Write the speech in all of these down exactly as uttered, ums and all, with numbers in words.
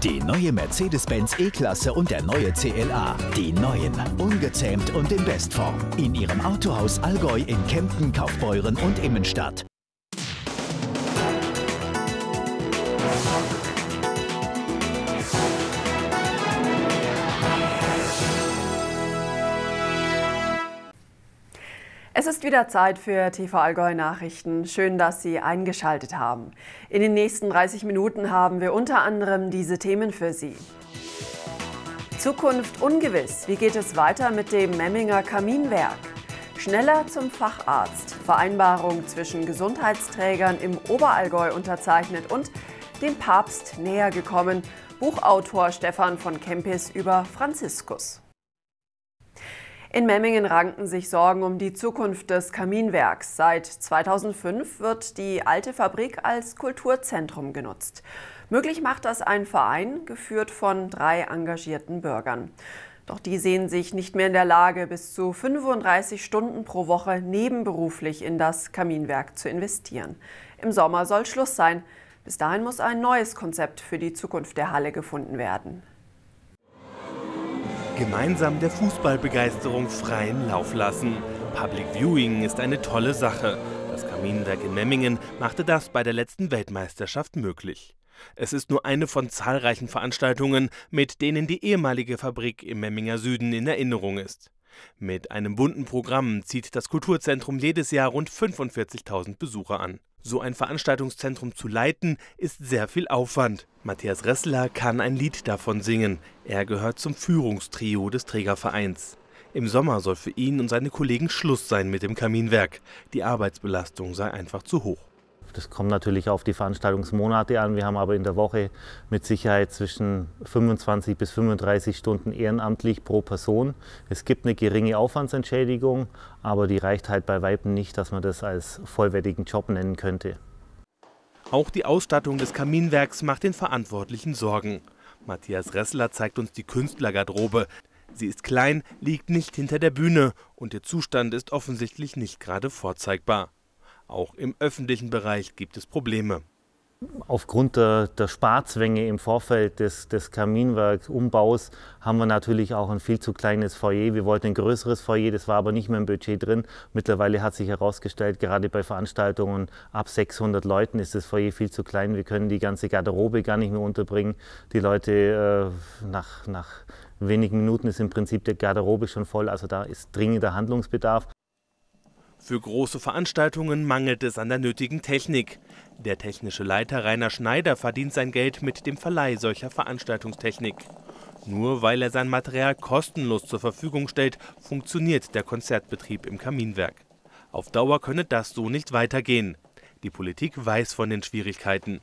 Die neue Mercedes-Benz E-Klasse und der neue C L A. Die neuen, ungezähmt und in Bestform. In Ihrem Autohaus Allgäu in Kempten, Kaufbeuren und Immenstadt. Es ist wieder Zeit für T V Allgäu Nachrichten. Schön, dass Sie eingeschaltet haben. In den nächsten dreißig Minuten haben wir unter anderem diese Themen für Sie. Zukunft ungewiss. Wie geht es weiter mit dem Memminger Kaminwerk? Schneller zum Facharzt. Vereinbarung zwischen Gesundheitsträgern im Oberallgäu unterzeichnet und dem Papst näher gekommen. Buchautor Stefan von Kempis über Franziskus. In Memmingen ranken sich Sorgen um die Zukunft des Kaminwerks. Seit zweitausendfünf wird die alte Fabrik als Kulturzentrum genutzt. Möglich macht das ein Verein, geführt von drei engagierten Bürgern. Doch die sehen sich nicht mehr in der Lage, bis zu fünfunddreißig Stunden pro Woche nebenberuflich in das Kaminwerk zu investieren. Im Sommer soll Schluss sein. Bis dahin muss ein neues Konzept für die Zukunft der Halle gefunden werden. Gemeinsam der Fußballbegeisterung freien Lauf lassen. Public Viewing ist eine tolle Sache. Das Kaminwerk in Memmingen machte das bei der letzten Weltmeisterschaft möglich. Es ist nur eine von zahlreichen Veranstaltungen, mit denen die ehemalige Fabrik im Memminger Süden in Erinnerung ist. Mit einem bunten Programm zieht das Kulturzentrum jedes Jahr rund fünfundvierzigtausend Besucher an. So ein Veranstaltungszentrum zu leiten, ist sehr viel Aufwand. Matthias Ressler kann ein Lied davon singen. Er gehört zum Führungstrio des Trägervereins. Im Sommer soll für ihn und seine Kollegen Schluss sein mit dem Kaminwerk. Die Arbeitsbelastung sei einfach zu hoch. Das kommt natürlich auf die Veranstaltungsmonate an. Wir haben aber in der Woche mit Sicherheit zwischen fünfundzwanzig bis fünfunddreißig Stunden ehrenamtlich pro Person. Es gibt eine geringe Aufwandsentschädigung, aber die reicht halt bei Weitem nicht, dass man das als vollwertigen Job nennen könnte. Auch die Ausstattung des Kaminwerks macht den Verantwortlichen Sorgen. Matthias Ressler zeigt uns die Künstlergarderobe. Sie ist klein, liegt nicht hinter der Bühne und ihr Zustand ist offensichtlich nicht gerade vorzeigbar. Auch im öffentlichen Bereich gibt es Probleme. Aufgrund der, der Sparzwänge im Vorfeld des, des Kaminwerksumbaus haben wir natürlich auch ein viel zu kleines Foyer. Wir wollten ein größeres Foyer, das war aber nicht mehr im Budget drin. Mittlerweile hat sich herausgestellt, gerade bei Veranstaltungen ab sechshundert Leuten ist das Foyer viel zu klein. Wir können die ganze Garderobe gar nicht mehr unterbringen. Die Leute, äh, nach, nach wenigen Minuten ist im Prinzip die Garderobe schon voll. Also da ist dringender Handlungsbedarf. Für große Veranstaltungen mangelt es an der nötigen Technik. Der technische Leiter Rainer Schneider verdient sein Geld mit dem Verleih solcher Veranstaltungstechnik. Nur weil er sein Material kostenlos zur Verfügung stellt, funktioniert der Konzertbetrieb im Kaminwerk. Auf Dauer könne das so nicht weitergehen. Die Politik weiß von den Schwierigkeiten.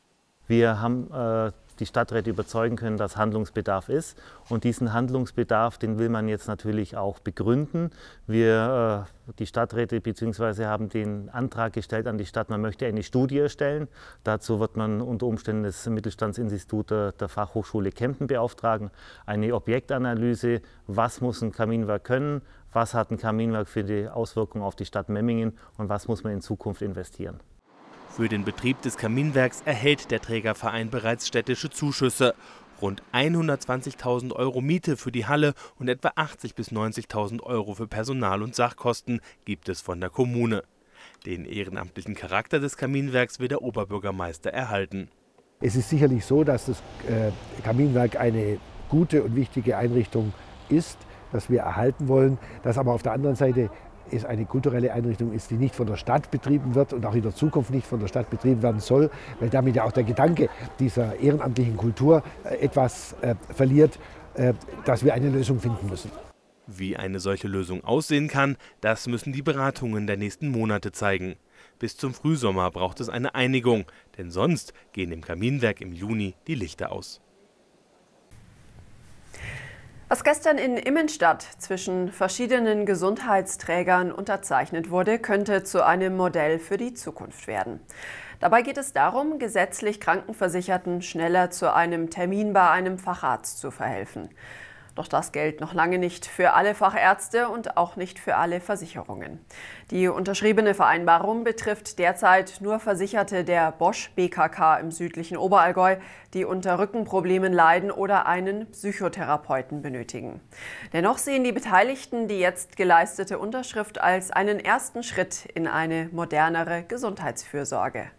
Wir haben äh, die Stadträte überzeugen können, dass Handlungsbedarf ist. Und diesen Handlungsbedarf, den will man jetzt natürlich auch begründen. Wir, äh, die Stadträte bzw. haben den Antrag gestellt an die Stadt, man möchte eine Studie erstellen. Dazu wird man unter Umständen das Mittelstandsinstitut der, der Fachhochschule Kempten beauftragen. Eine Objektanalyse, was muss ein Kaminwerk können, was hat ein Kaminwerk für die Auswirkungen auf die Stadt Memmingen und was muss man in Zukunft investieren. Für den Betrieb des Kaminwerks erhält der Trägerverein bereits städtische Zuschüsse. Rund hundertzwanzigtausend Euro Miete für die Halle und etwa achtzigtausend bis neunzigtausend Euro für Personal- und Sachkosten gibt es von der Kommune. Den ehrenamtlichen Charakter des Kaminwerks will der Oberbürgermeister erhalten. Es ist sicherlich so, dass das äh, Kaminwerk eine gute und wichtige Einrichtung ist, das wir erhalten wollen, dass aber auf der anderen Seite es eine kulturelle Einrichtung ist, die nicht von der Stadt betrieben wird und auch in der Zukunft nicht von der Stadt betrieben werden soll, weil damit ja auch der Gedanke dieser ehrenamtlichen Kultur äh, etwas äh, verliert, äh, dass wir eine Lösung finden müssen. Wie eine solche Lösung aussehen kann, das müssen die Beratungen der nächsten Monate zeigen. Bis zum Frühsommer braucht es eine Einigung, denn sonst gehen im Kaminwerk im Juni die Lichter aus. Was gestern in Immenstadt zwischen verschiedenen Gesundheitsträgern unterzeichnet wurde, könnte zu einem Modell für die Zukunft werden. Dabei geht es darum, gesetzlich Krankenversicherten schneller zu einem Termin bei einem Facharzt zu verhelfen. Doch das gilt noch lange nicht für alle Fachärzte und auch nicht für alle Versicherungen. Die unterschriebene Vereinbarung betrifft derzeit nur Versicherte der Bosch B K K im südlichen Oberallgäu, die unter Rückenproblemen leiden oder einen Psychotherapeuten benötigen. Dennoch sehen die Beteiligten die jetzt geleistete Unterschrift als einen ersten Schritt in eine modernere Gesundheitsfürsorge.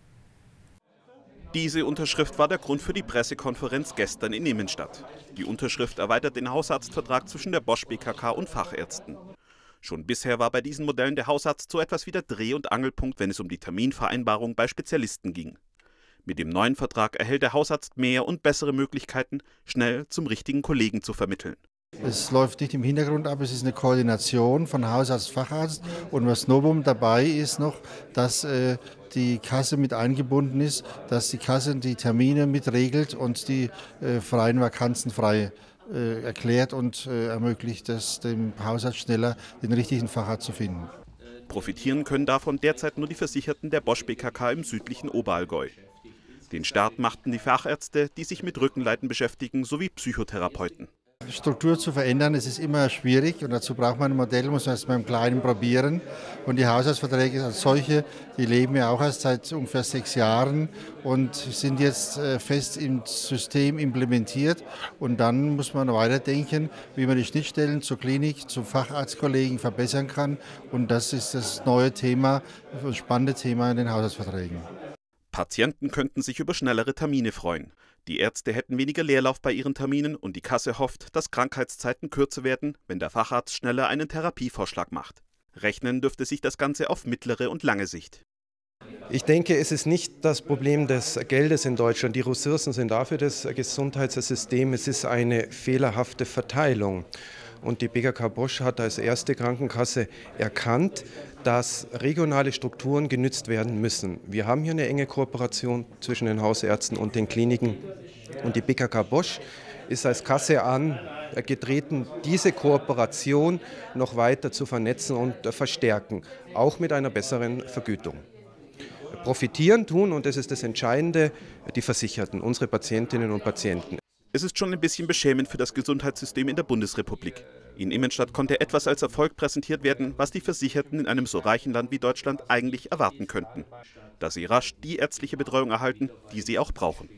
Diese Unterschrift war der Grund für die Pressekonferenz gestern in Immenstadt. Die Unterschrift erweitert den Hausarztvertrag zwischen der Bosch B K K und Fachärzten. Schon bisher war bei diesen Modellen der Hausarzt so etwas wie der Dreh- und Angelpunkt, wenn es um die Terminvereinbarung bei Spezialisten ging. Mit dem neuen Vertrag erhält der Hausarzt mehr und bessere Möglichkeiten, schnell zum richtigen Kollegen zu vermitteln. Es läuft nicht im Hintergrund ab, es ist eine Koordination von Hausarzt, Facharzt. Und was Novum dabei ist noch, dass äh, die Kasse mit eingebunden ist, dass die Kasse die Termine mitregelt und die äh, freien Vakanzen frei äh, erklärt und äh, ermöglicht es dem Hausarzt schneller den richtigen Facharzt zu finden. Profitieren können davon derzeit nur die Versicherten der Bosch B K K im südlichen Oberallgäu. Den Start machten die Fachärzte, die sich mit Rückenleiden beschäftigen, sowie Psychotherapeuten. Struktur zu verändern, es ist immer schwierig und dazu braucht man ein Modell, muss man erst mal im Kleinen probieren. Und die Haushaltsverträge als solche, die leben ja auch erst seit ungefähr sechs Jahren und sind jetzt fest im System implementiert. Und dann muss man weiterdenken, wie man die Schnittstellen zur Klinik, zum Facharztkollegen verbessern kann. Und das ist das neue Thema, das spannende Thema in den Haushaltsverträgen. Patienten könnten sich über schnellere Termine freuen. Die Ärzte hätten weniger Leerlauf bei ihren Terminen und die Kasse hofft, dass Krankheitszeiten kürzer werden, wenn der Facharzt schneller einen Therapievorschlag macht. Rechnen dürfte sich das Ganze auf mittlere und lange Sicht. Ich denke, es ist nicht das Problem des Geldes in Deutschland. Die Ressourcen sind dafür das Gesundheitssystem. Es ist eine fehlerhafte Verteilung. Und die B K K Bosch hat als erste Krankenkasse erkannt, dass regionale Strukturen genützt werden müssen. Wir haben hier eine enge Kooperation zwischen den Hausärzten und den Kliniken. Und die B K K Bosch ist als Kasse angetreten, diese Kooperation noch weiter zu vernetzen und verstärken, auch mit einer besseren Vergütung. Profitieren tun, und das ist das Entscheidende, die Versicherten, unsere Patientinnen und Patienten. Es ist schon ein bisschen beschämend für das Gesundheitssystem in der Bundesrepublik. In Immenstadt konnte etwas als Erfolg präsentiert werden, was die Versicherten in einem so reichen Land wie Deutschland eigentlich erwarten könnten. Dass sie rasch die ärztliche Betreuung erhalten, die sie auch brauchen.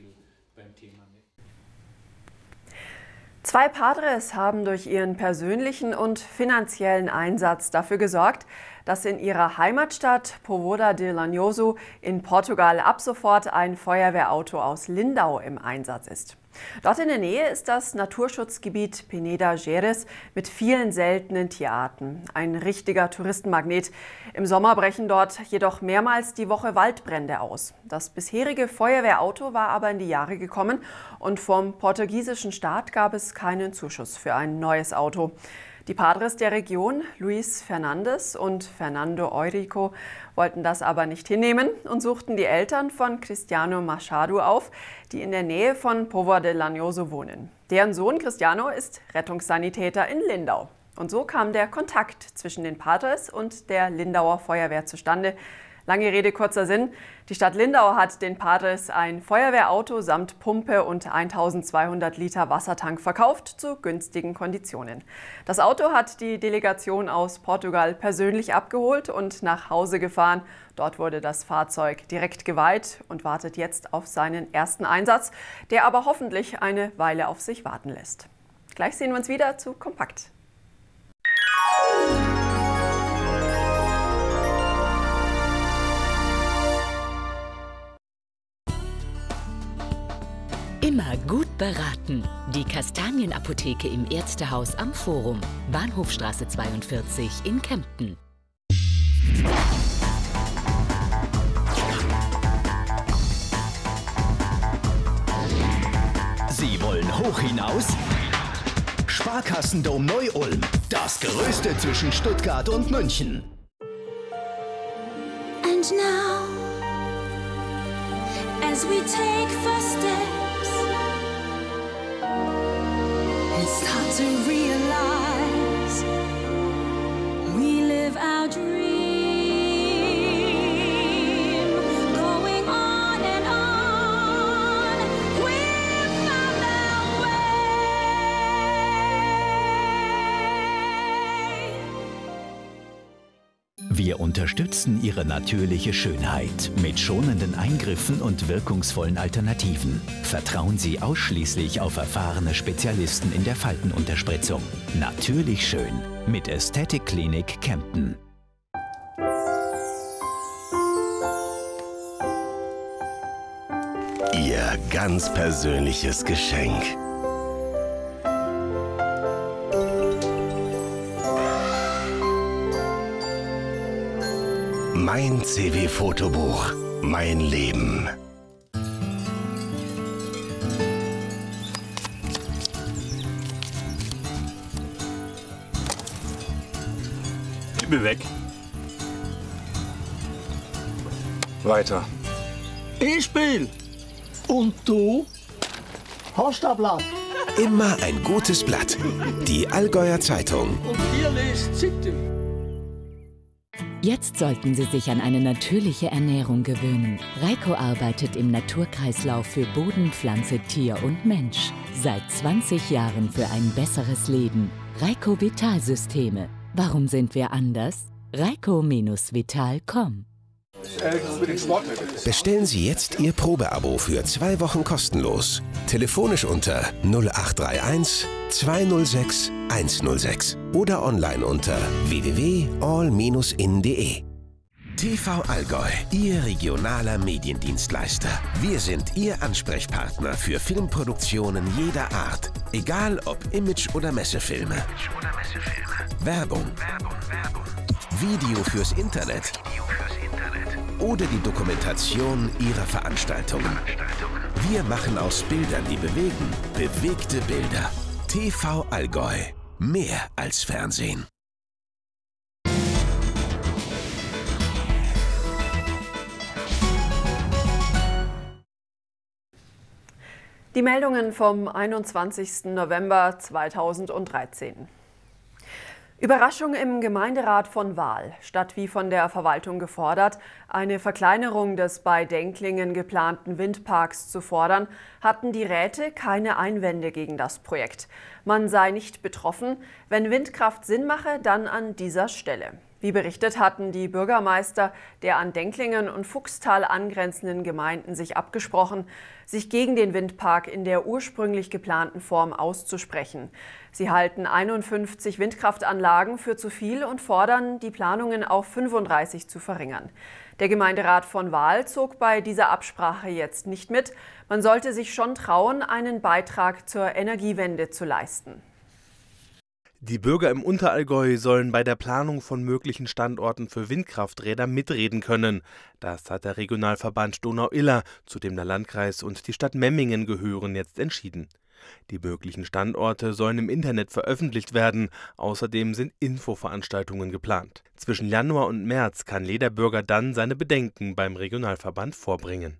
Zwei Padres haben durch ihren persönlichen und finanziellen Einsatz dafür gesorgt, dass in ihrer Heimatstadt Povoda de Lanhoso in Portugal ab sofort ein Feuerwehrauto aus Lindau im Einsatz ist. Dort in der Nähe ist das Naturschutzgebiet Peneda Gerês mit vielen seltenen Tierarten. Ein richtiger Touristenmagnet. Im Sommer brechen dort jedoch mehrmals die Woche Waldbrände aus. Das bisherige Feuerwehrauto war aber in die Jahre gekommen und vom portugiesischen Staat gab es keinen Zuschuss für ein neues Auto. Die Padres der Region, Luis Fernandes und Fernando Eurico, wollten das aber nicht hinnehmen und suchten die Eltern von Cristiano Machado auf, die in der Nähe von Povoda de Lanhoso wohnen. Deren Sohn Cristiano ist Rettungssanitäter in Lindau. Und so kam der Kontakt zwischen den Padres und der Lindauer Feuerwehr zustande. Lange Rede, kurzer Sinn. Die Stadt Lindau hat den Padres ein Feuerwehrauto samt Pumpe und eintausendzweihundert Liter Wassertank verkauft zu günstigen Konditionen. Das Auto hat die Delegation aus Portugal persönlich abgeholt und nach Hause gefahren. Dort wurde das Fahrzeug direkt geweiht und wartet jetzt auf seinen ersten Einsatz, der aber hoffentlich eine Weile auf sich warten lässt. Gleich sehen wir uns wieder zu Kompakt. Immer gut beraten. Die Kastanienapotheke im Ärztehaus am Forum. Bahnhofstraße zweiundvierzig in Kempten. Sie wollen hoch hinaus? Sparkassendom Neu-Ulm. Das Größte zwischen Stuttgart und München. And now, as we take first steps, and start to realize we live our dream, going on and on, we've found our way. Wir unterstützen Ihre natürliche Schönheit mit schonenden Eingriffen und wirkungsvollen Alternativen. Vertrauen Sie ausschließlich auf erfahrene Spezialisten in der Faltenunterspritzung. Natürlich schön mit Aesthetic Klinik Kempten. Ihr ganz persönliches Geschenk. Mein C W-Fotobuch. Mein Leben. Ich bin weg. Weiter. Ich spiel. Und du? Hast du ein Blatt? Immer ein gutes Blatt. Die Allgäuer Zeitung. Und ihr lest Zeitung. Jetzt sollten Sie sich an eine natürliche Ernährung gewöhnen. Reiko arbeitet im Naturkreislauf für Boden, Pflanze, Tier und Mensch. Seit zwanzig Jahren für ein besseres Leben. Reiko Vitalsysteme. Warum sind wir anders? reiko Vital punkt com. Bestellen Sie jetzt Ihr Probeabo für zwei Wochen kostenlos. Telefonisch unter null acht drei eins zwei null sechs eins null sechs oder online unter w w w punkt all in punkt de. T V Allgäu, Ihr regionaler Mediendienstleister. Wir sind Ihr Ansprechpartner für Filmproduktionen jeder Art. Egal ob Image- oder Messefilme. Werbung. Video fürs Internet. Oder die Dokumentation Ihrer Veranstaltungen. Wir machen aus Bildern, die bewegen, bewegte Bilder. T V Allgäu. Mehr als Fernsehen. Die Meldungen vom einundzwanzigsten November zweitausenddreizehn. Überraschung im Gemeinderat von Wahl. Statt wie von der Verwaltung gefordert, eine Verkleinerung des bei Denklingen geplanten Windparks zu fordern, hatten die Räte keine Einwände gegen das Projekt. Man sei nicht betroffen. Wenn Windkraft Sinn mache, dann an dieser Stelle. Wie berichtet, hatten die Bürgermeister der an Denklingen und Fuchstal angrenzenden Gemeinden sich abgesprochen, sich gegen den Windpark in der ursprünglich geplanten Form auszusprechen. Sie halten einundfünfzig Windkraftanlagen für zu viel und fordern, die Planungen auf fünfunddreißig zu verringern. Der Gemeinderat von Wahl zog bei dieser Absprache jetzt nicht mit. Man sollte sich schon trauen, einen Beitrag zur Energiewende zu leisten. Die Bürger im Unterallgäu sollen bei der Planung von möglichen Standorten für Windkrafträder mitreden können. Das hat der Regionalverband Donau-Iller, zu dem der Landkreis und die Stadt Memmingen gehören, jetzt entschieden. Die möglichen Standorte sollen im Internet veröffentlicht werden. Außerdem sind Infoveranstaltungen geplant. Zwischen Januar und März kann jeder Bürger dann seine Bedenken beim Regionalverband vorbringen.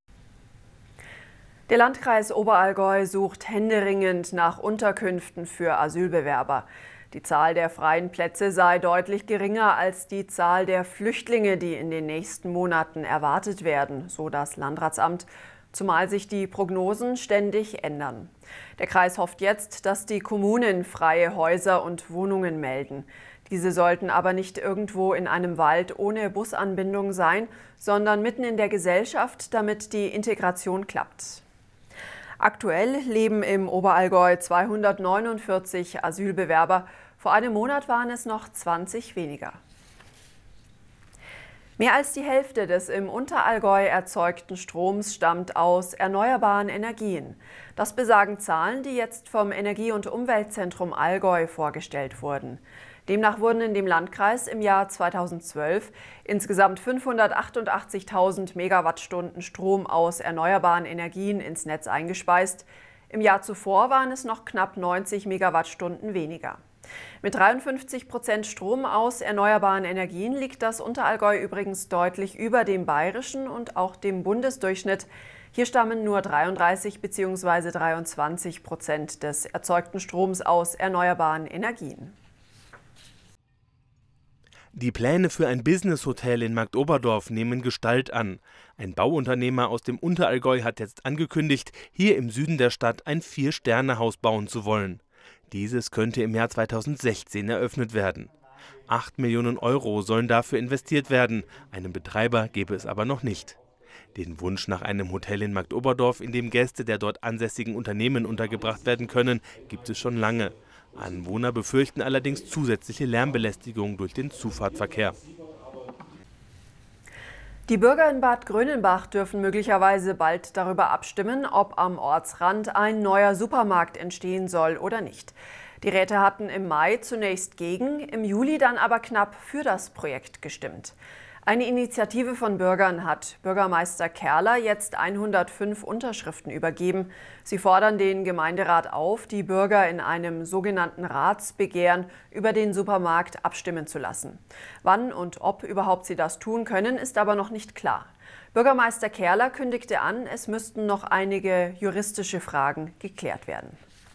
Der Landkreis Oberallgäu sucht händeringend nach Unterkünften für Asylbewerber. Die Zahl der freien Plätze sei deutlich geringer als die Zahl der Flüchtlinge, die in den nächsten Monaten erwartet werden, so das Landratsamt, zumal sich die Prognosen ständig ändern. Der Kreis hofft jetzt, dass die Kommunen freie Häuser und Wohnungen melden. Diese sollten aber nicht irgendwo in einem Wald ohne Busanbindung sein, sondern mitten in der Gesellschaft, damit die Integration klappt. Aktuell leben im Oberallgäu zweihundertneunundvierzig Asylbewerber. Vor einem Monat waren es noch zwanzig weniger. Mehr als die Hälfte des im Unterallgäu erzeugten Stroms stammt aus erneuerbaren Energien. Das besagen Zahlen, die jetzt vom Energie- und Umweltzentrum Allgäu vorgestellt wurden. Demnach wurden in dem Landkreis im Jahr zweitausendzwölf insgesamt fünfhundertachtundachtzigtausend Megawattstunden Strom aus erneuerbaren Energien ins Netz eingespeist. Im Jahr zuvor waren es noch knapp neunzig Megawattstunden weniger. Mit dreiundfünfzig Prozent Strom aus erneuerbaren Energien liegt das Unterallgäu übrigens deutlich über dem bayerischen und auch dem Bundesdurchschnitt. Hier stammen nur dreiunddreißig bzw. dreiundzwanzig Prozent des erzeugten Stroms aus erneuerbaren Energien. Die Pläne für ein Business-Hotel in Marktoberdorf nehmen Gestalt an. Ein Bauunternehmer aus dem Unterallgäu hat jetzt angekündigt, hier im Süden der Stadt ein Vier-Sterne-Haus bauen zu wollen. Dieses könnte im Jahr zweitausendsechzehn eröffnet werden. Acht Millionen Euro sollen dafür investiert werden. Einen Betreiber gäbe es aber noch nicht. Den Wunsch nach einem Hotel in Marktoberdorf, in dem Gäste der dort ansässigen Unternehmen untergebracht werden können, gibt es schon lange. Anwohner befürchten allerdings zusätzliche Lärmbelästigung durch den Zufahrtverkehr. Die Bürger in Bad Grönenbach dürfen möglicherweise bald darüber abstimmen, ob am Ortsrand ein neuer Supermarkt entstehen soll oder nicht. Die Räte hatten im Mai zunächst gegen, im Juli dann aber knapp für das Projekt gestimmt. Eine Initiative von Bürgern hat Bürgermeister Kerler jetzt hundertfünf Unterschriften übergeben. Sie fordern den Gemeinderat auf, die Bürger in einem sogenannten Ratsbegehren über den Supermarkt abstimmen zu lassen. Wann und ob überhaupt sie das tun können, ist aber noch nicht klar. Bürgermeister Kerler kündigte an, es müssten noch einige juristische Fragen geklärt werden.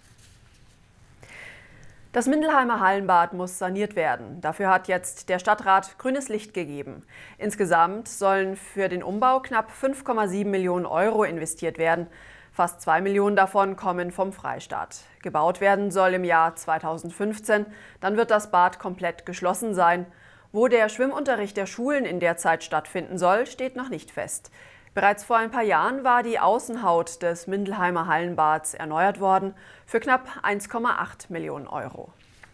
Das Mindelheimer Hallenbad muss saniert werden. Dafür hat jetzt der Stadtrat grünes Licht gegeben. Insgesamt sollen für den Umbau knapp fünf Komma sieben Millionen Euro investiert werden. Fast zwei Millionen davon kommen vom Freistaat. Gebaut werden soll im Jahr zweitausendfünfzehn. Dann wird das Bad komplett geschlossen sein. Wo der Schwimmunterricht der Schulen in der Zeit stattfinden soll, steht noch nicht fest. Bereits vor ein paar Jahren war die Außenhaut des Mindelheimer Hallenbads erneuert worden für knapp eins Komma acht Millionen Euro.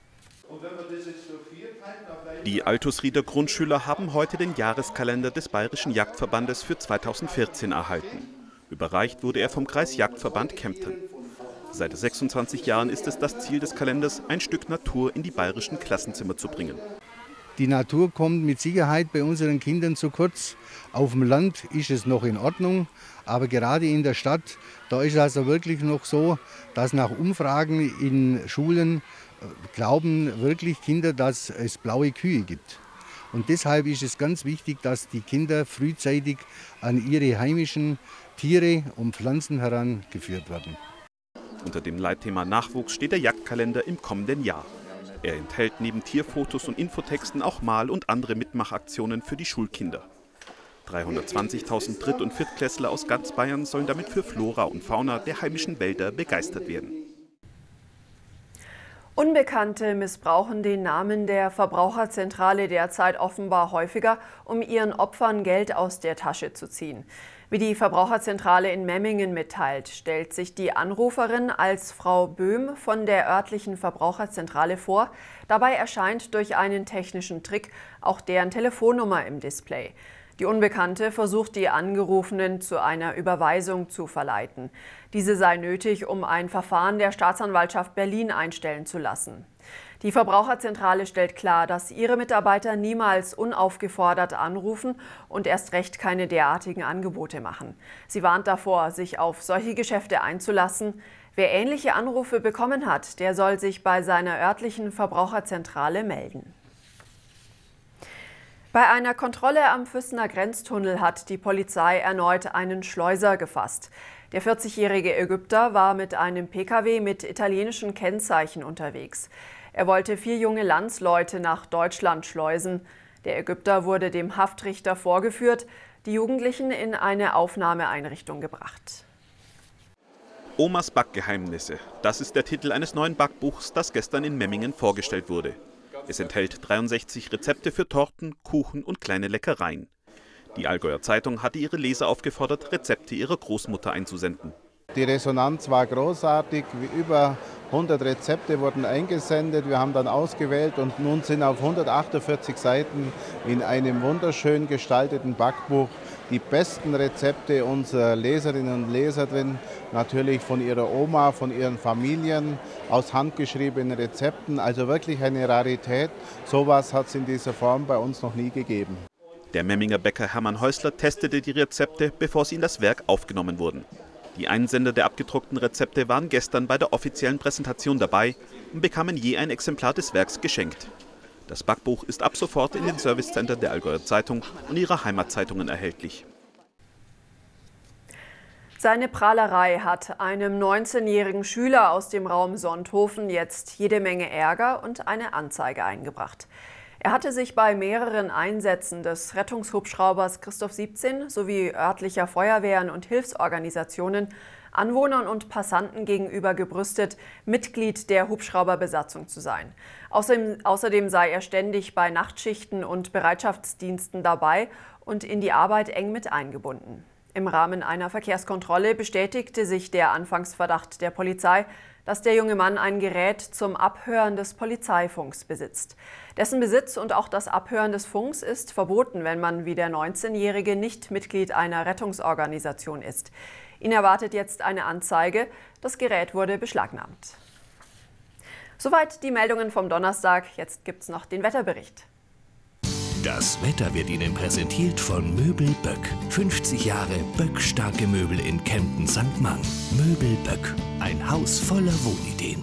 Die Altusrieder Grundschüler haben heute den Jahreskalender des Bayerischen Jagdverbandes für zweitausendvierzehn erhalten. Überreicht wurde er vom Kreisjagdverband Kempten. Seit sechsundzwanzig Jahren ist es das Ziel des Kalenders, ein Stück Natur in die bayerischen Klassenzimmer zu bringen. Die Natur kommt mit Sicherheit bei unseren Kindern zu kurz. Auf dem Land ist es noch in Ordnung, aber gerade in der Stadt, da ist es also wirklich noch so, dass nach Umfragen in Schulen glauben wirklich Kinder, dass es blaue Kühe gibt. Und deshalb ist es ganz wichtig, dass die Kinder frühzeitig an ihre heimischen Tiere und Pflanzen herangeführt werden. Unter dem Leitthema Nachwuchs steht der Jagdkalender im kommenden Jahr. Er enthält neben Tierfotos und Infotexten auch Mal- und andere Mitmachaktionen für die Schulkinder. dreihundertzwanzigtausend Dritt- und Viertklässler aus ganz Bayern sollen damit für Flora und Fauna der heimischen Wälder begeistert werden. Unbekannte missbrauchen den Namen der Verbraucherzentrale derzeit offenbar häufiger, um ihren Opfern Geld aus der Tasche zu ziehen. Wie die Verbraucherzentrale in Memmingen mitteilt, stellt sich die Anruferin als Frau Böhm von der örtlichen Verbraucherzentrale vor. Dabei erscheint durch einen technischen Trick auch deren Telefonnummer im Display. Die Unbekannte versucht, die Angerufenen zu einer Überweisung zu verleiten. Diese sei nötig, um ein Verfahren der Staatsanwaltschaft Berlin einstellen zu lassen. Die Verbraucherzentrale stellt klar, dass ihre Mitarbeiter niemals unaufgefordert anrufen und erst recht keine derartigen Angebote machen. Sie warnt davor, sich auf solche Geschäfte einzulassen. Wer ähnliche Anrufe bekommen hat, der soll sich bei seiner örtlichen Verbraucherzentrale melden. Bei einer Kontrolle am Füssener Grenztunnel hat die Polizei erneut einen Schleuser gefasst. Der vierzigjährige Ägypter war mit einem Pkw mit italienischen Kennzeichen unterwegs. Er wollte vier junge Landsleute nach Deutschland schleusen. Der Ägypter wurde dem Haftrichter vorgeführt, die Jugendlichen in eine Aufnahmeeinrichtung gebracht. Omas Backgeheimnisse. Das ist der Titel eines neuen Backbuchs, das gestern in Memmingen vorgestellt wurde. Es enthält dreiundsechzig Rezepte für Torten, Kuchen und kleine Leckereien. Die Allgäuer Zeitung hatte ihre Leser aufgefordert, Rezepte ihrer Großmutter einzusenden. Die Resonanz war großartig. Über hundert Rezepte wurden eingesendet. Wir haben dann ausgewählt und nun sind auf hundertachtundvierzig Seiten in einem wunderschön gestalteten Backbuch die besten Rezepte unserer Leserinnen und Leser drin. Natürlich von ihrer Oma, von ihren Familien, aus handgeschriebenen Rezepten. Also wirklich eine Rarität. Sowas hat es in dieser Form bei uns noch nie gegeben. Der Memminger Bäcker Hermann Häusler testete die Rezepte, bevor sie in das Werk aufgenommen wurden. Die Einsender der abgedruckten Rezepte waren gestern bei der offiziellen Präsentation dabei und bekamen je ein Exemplar des Werks geschenkt. Das Backbuch ist ab sofort in den Servicecentern der Allgäuer Zeitung und ihrer Heimatzeitungen erhältlich. Seine Prahlerei hat einem neunzehnjährigen Schüler aus dem Raum Sonthofen jetzt jede Menge Ärger und eine Anzeige eingebracht. Er hatte sich bei mehreren Einsätzen des Rettungshubschraubers Christoph siebzehn sowie örtlicher Feuerwehren und Hilfsorganisationen Anwohnern und Passanten gegenüber gebrüstet, Mitglied der Hubschrauberbesatzung zu sein. Außerdem, außerdem sei er ständig bei Nachtschichten und Bereitschaftsdiensten dabei und in die Arbeit eng mit eingebunden. Im Rahmen einer Verkehrskontrolle bestätigte sich der Anfangsverdacht der Polizei, dass der junge Mann ein Gerät zum Abhören des Polizeifunks besitzt. Dessen Besitz und auch das Abhören des Funks ist verboten, wenn man wie der neunzehnjährige nicht Mitglied einer Rettungsorganisation ist. Ihn erwartet jetzt eine Anzeige. Das Gerät wurde beschlagnahmt. Soweit die Meldungen vom Donnerstag. Jetzt gibt's noch den Wetterbericht. Das Wetter wird Ihnen präsentiert von Möbel Böck. fünfzig Jahre böckstarke Möbel in Kempten Sankt Mang. Möbel Böck. Ein Haus voller Wohnideen.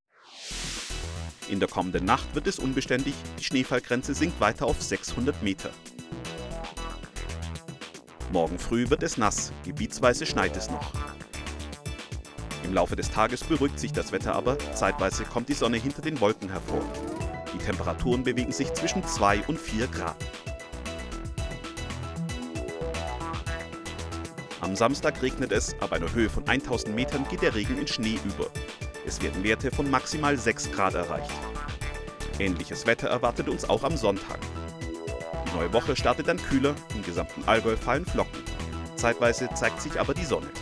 In der kommenden Nacht wird es unbeständig. Die Schneefallgrenze sinkt weiter auf sechshundert Meter. Morgen früh wird es nass. Gebietsweise schneit es noch. Im Laufe des Tages beruhigt sich das Wetter aber. Zeitweise kommt die Sonne hinter den Wolken hervor. Die Temperaturen bewegen sich zwischen zwei und vier Grad. Am Samstag regnet es, ab einer Höhe von tausend Metern geht der Regen in Schnee über. Es werden Werte von maximal sechs Grad erreicht. Ähnliches Wetter erwartet uns auch am Sonntag. Die neue Woche startet dann kühler, im gesamten Allgäu fallen Flocken. Zeitweise zeigt sich aber die Sonne.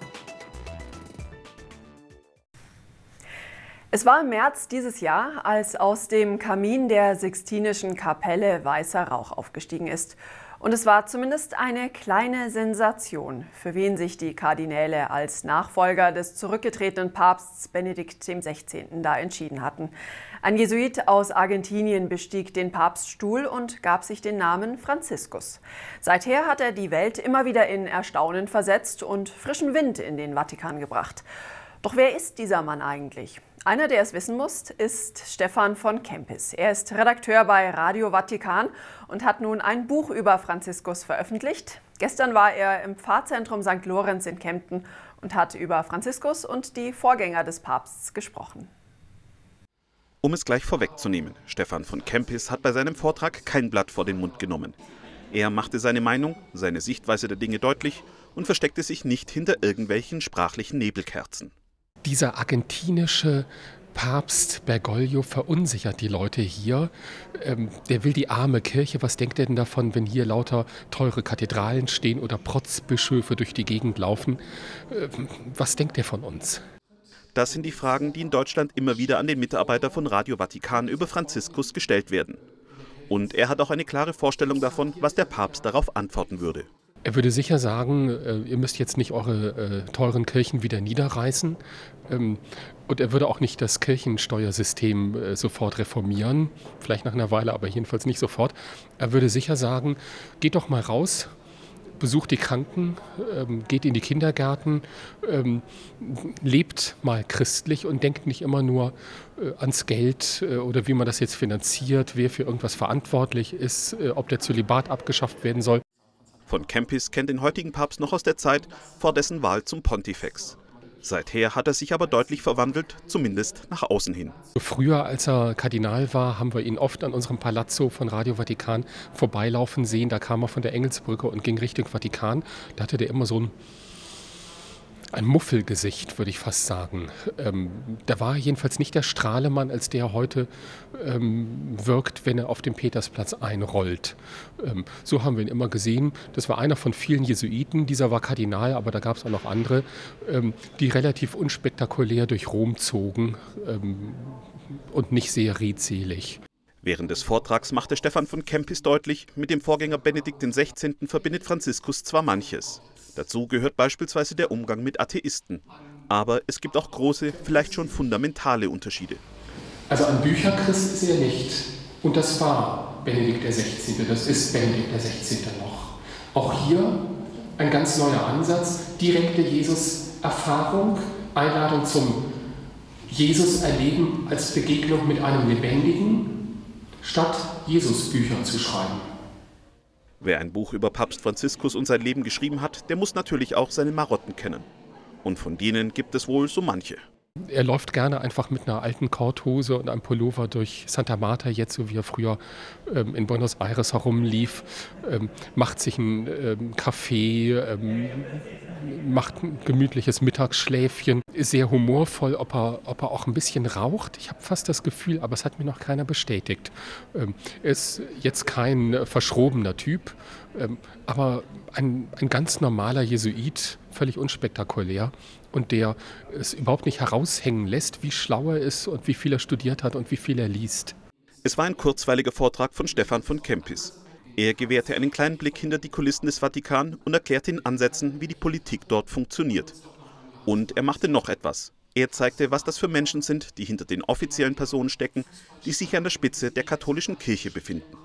Es war im März dieses Jahr, als aus dem Kamin der Sixtinischen Kapelle weißer Rauch aufgestiegen ist. Und es war zumindest eine kleine Sensation, für wen sich die Kardinäle als Nachfolger des zurückgetretenen Papsts Benedikt der Sechzehnte da entschieden hatten. Ein Jesuit aus Argentinien bestieg den Papststuhl und gab sich den Namen Franziskus. Seither hat er die Welt immer wieder in Erstaunen versetzt und frischen Wind in den Vatikan gebracht. Doch wer ist dieser Mann eigentlich? Einer, der es wissen muss, ist Stefan von Kempis. Er ist Redakteur bei Radio Vatikan und hat nun ein Buch über Franziskus veröffentlicht. Gestern war er im Pfarrzentrum Sankt Lorenz in Kempten und hat über Franziskus und die Vorgänger des Papstes gesprochen. Um es gleich vorwegzunehmen, Stefan von Kempis hat bei seinem Vortrag kein Blatt vor den Mund genommen. Er machte seine Meinung, seine Sichtweise der Dinge deutlich und versteckte sich nicht hinter irgendwelchen sprachlichen Nebelkerzen. Dieser argentinische Papst Bergoglio verunsichert die Leute hier. Ähm, der will die arme Kirche. Was denkt er denn davon, wenn hier lauter teure Kathedralen stehen oder Protzbischöfe durch die Gegend laufen? Ähm, was denkt er von uns? Das sind die Fragen, die in Deutschland immer wieder an den Mitarbeiter von Radio Vatikan über Franziskus gestellt werden. Und er hat auch eine klare Vorstellung davon, was der Papst darauf antworten würde. Er würde sicher sagen, äh, ihr müsst jetzt nicht eure äh, teuren Kirchen wieder niederreißen. Ähm, und er würde auch nicht das Kirchensteuersystem äh, sofort reformieren. Vielleicht nach einer Weile, aber jedenfalls nicht sofort. Er würde sicher sagen, geht doch mal raus, besucht die Kranken, ähm, geht in die Kindergärten, ähm, lebt mal christlich und denkt nicht immer nur äh, ans Geld äh, oder wie man das jetzt finanziert, wer für irgendwas verantwortlich ist, äh, ob der Zölibat abgeschafft werden soll. Von Kempis kennt den heutigen Papst noch aus der Zeit vor dessen Wahl zum Pontifex. Seither hat er sich aber deutlich verwandelt, zumindest nach außen hin. Früher, als er Kardinal war, haben wir ihn oft an unserem Palazzo von Radio Vatikan vorbeilaufen sehen. Da kam er von der Engelsbrücke und ging Richtung Vatikan. Da hatte der immer so ein, ein Muffelgesicht, würde ich fast sagen. Ähm, da war er jedenfalls nicht der Strahlemann, als der heute ähm, wirkt, wenn er auf dem Petersplatz einrollt. Ähm, so haben wir ihn immer gesehen. Das war einer von vielen Jesuiten. Dieser war Kardinal, aber da gab es auch noch andere, ähm, die relativ unspektakulär durch Rom zogen ähm, und nicht sehr redselig. Während des Vortrags machte Stefan von Kempis deutlich, mit dem Vorgänger Benedikt der Sechzehnte verbindet Franziskus zwar manches. Dazu gehört beispielsweise der Umgang mit Atheisten. Aber es gibt auch große, vielleicht schon fundamentale Unterschiede. Also ein Bücherchrist ist er nicht. Und das war Benedikt der Sechzehnte, das ist Benedikt der Sechzehnte noch. Auch hier ein ganz neuer Ansatz, direkte Jesus-Erfahrung, Einladung zum Jesus-Erleben als Begegnung mit einem Lebendigen, statt Jesus-Bücher zu schreiben. Wer ein Buch über Papst Franziskus und sein Leben geschrieben hat, der muss natürlich auch seine Marotten kennen. Und von denen gibt es wohl so manche. Er läuft gerne einfach mit einer alten Korthose und einem Pullover durch Santa Marta, jetzt so wie er früher ähm, in Buenos Aires herumlief, ähm, macht sich einen ähm, Kaffee, ähm, macht ein gemütliches Mittagsschläfchen, ist sehr humorvoll, ob er, ob er auch ein bisschen raucht. Ich habe fast das Gefühl, aber es hat mir noch keiner bestätigt. Ähm, er ist jetzt kein verschrobener Typ, ähm, aber ein, ein ganz normaler Jesuit, völlig unspektakulär. Und der es überhaupt nicht heraushängen lässt, wie schlau er ist und wie viel er studiert hat und wie viel er liest. Es war ein kurzweiliger Vortrag von Stefan von Kempis. Er gewährte einen kleinen Blick hinter die Kulissen des Vatikan und erklärte in Ansätzen, wie die Politik dort funktioniert. Und er machte noch etwas. Er zeigte, was das für Menschen sind, die hinter den offiziellen Personen stecken, die sich an der Spitze der katholischen Kirche befinden.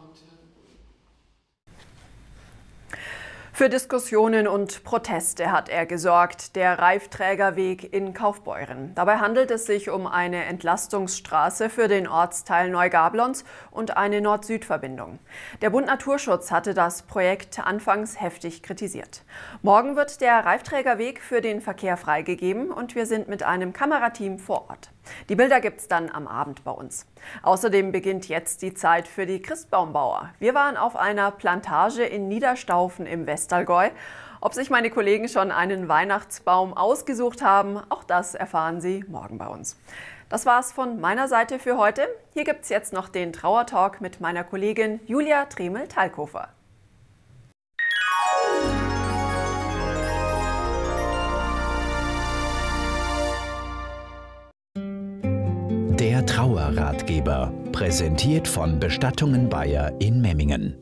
Für Diskussionen und Proteste hat er gesorgt, der Reifträgerweg in Kaufbeuren. Dabei handelt es sich um eine Entlastungsstraße für den Ortsteil Neugablons und eine Nord-Süd-Verbindung. Der Bund Naturschutz hatte das Projekt anfangs heftig kritisiert. Morgen wird der Reifträgerweg für den Verkehr freigegeben und wir sind mit einem Kamerateam vor Ort. Die Bilder gibt's dann am Abend bei uns. Außerdem beginnt jetzt die Zeit für die Christbaumbauer. Wir waren auf einer Plantage in Niederstaufen im Westallgäu. Ob sich meine Kollegen schon einen Weihnachtsbaum ausgesucht haben, auch das erfahren Sie morgen bei uns. Das war's von meiner Seite für heute. Hier gibt's jetzt noch den Trauertalk mit meiner Kollegin Julia Tremel-Talkofer. Der Trauerratgeber, präsentiert von Bestattungen Bayer in Memmingen.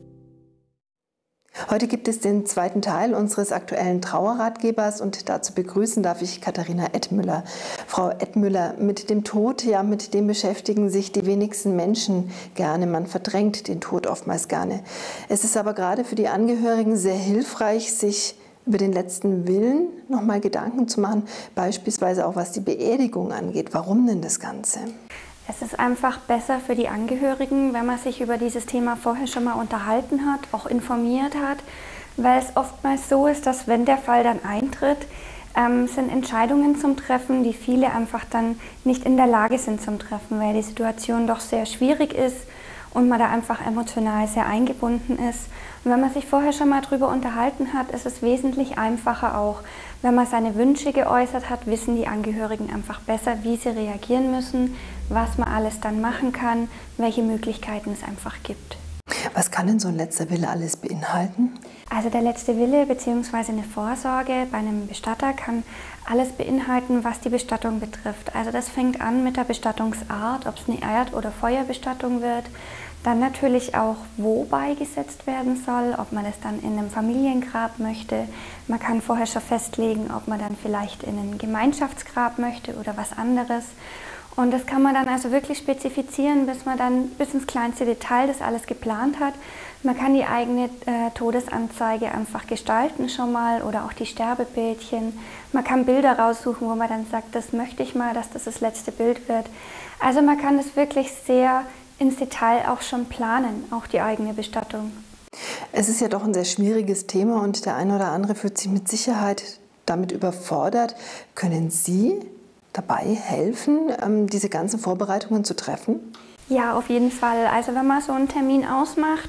Heute gibt es den zweiten Teil unseres aktuellen Trauerratgebers und dazu begrüßen darf ich Katharina Edmüller. Frau Edmüller, mit dem Tod, ja, mit dem beschäftigen sich die wenigsten Menschen gerne. Man verdrängt den Tod oftmals gerne. Es ist aber gerade für die Angehörigen sehr hilfreich, sich über den letzten Willen noch mal Gedanken zu machen, beispielsweise auch was die Beerdigung angeht. Warum denn das Ganze? Es ist einfach besser für die Angehörigen, wenn man sich über dieses Thema vorher schon mal unterhalten hat, auch informiert hat, weil es oftmals so ist, dass wenn der Fall dann eintritt, ähm, sind Entscheidungen zum Treffen, die viele einfach dann nicht in der Lage sind zum Treffen, weil die Situation doch sehr schwierig ist und man da einfach emotional sehr eingebunden ist. Und wenn man sich vorher schon mal drüber unterhalten hat, ist es wesentlich einfacher auch. Wenn man seine Wünsche geäußert hat, wissen die Angehörigen einfach besser, wie sie reagieren müssen, was man alles dann machen kann, welche Möglichkeiten es einfach gibt. Was kann denn so ein letzter Wille alles beinhalten? Also der letzte Wille bzw. eine Vorsorge bei einem Bestatter kann alles beinhalten, was die Bestattung betrifft. Also das fängt an mit der Bestattungsart, ob es eine Erd- oder Feuerbestattung wird. Dann natürlich auch, wo beigesetzt werden soll, ob man es dann in einem Familiengrab möchte. Man kann vorher schon festlegen, ob man dann vielleicht in ein Gemeinschaftsgrab möchte oder was anderes. Und das kann man dann also wirklich spezifizieren, bis man dann bis ins kleinste Detail das alles geplant hat. Man kann die eigene äh, Todesanzeige einfach gestalten schon mal oder auch die Sterbebildchen. Man kann Bilder raussuchen, wo man dann sagt, das möchte ich mal, dass das das letzte Bild wird. Also man kann es wirklich sehr ins Detail auch schon planen, auch die eigene Bestattung. Es ist ja doch ein sehr schwieriges Thema und der eine oder andere fühlt sich mit Sicherheit damit überfordert. Können Sie dabei helfen, diese ganzen Vorbereitungen zu treffen? Ja, auf jeden Fall. Also wenn man so einen Termin ausmacht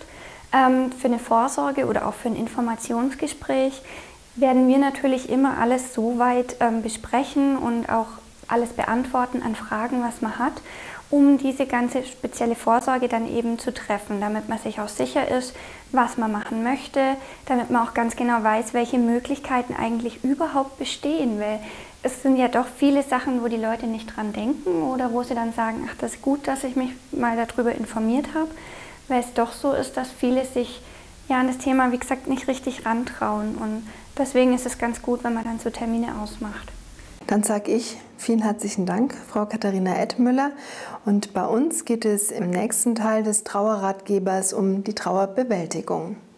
für eine Vorsorge oder auch für ein Informationsgespräch, werden wir natürlich immer alles so weit besprechen und auch alles beantworten an Fragen, was man hat, um diese ganze spezielle Vorsorge dann eben zu treffen, damit man sich auch sicher ist, was man machen möchte, damit man auch ganz genau weiß, welche Möglichkeiten eigentlich überhaupt bestehen, weil es sind ja doch viele Sachen, wo die Leute nicht dran denken oder wo sie dann sagen, ach, das ist gut, dass ich mich mal darüber informiert habe, weil es doch so ist, dass viele sich ja an das Thema, wie gesagt, nicht richtig rantrauen und deswegen ist es ganz gut, wenn man dann so Termine ausmacht. Dann sage ich vielen herzlichen Dank, Frau Katharina Edmüller. Und bei uns geht es im nächsten Teil des Trauerratgebers um die Trauerbewältigung.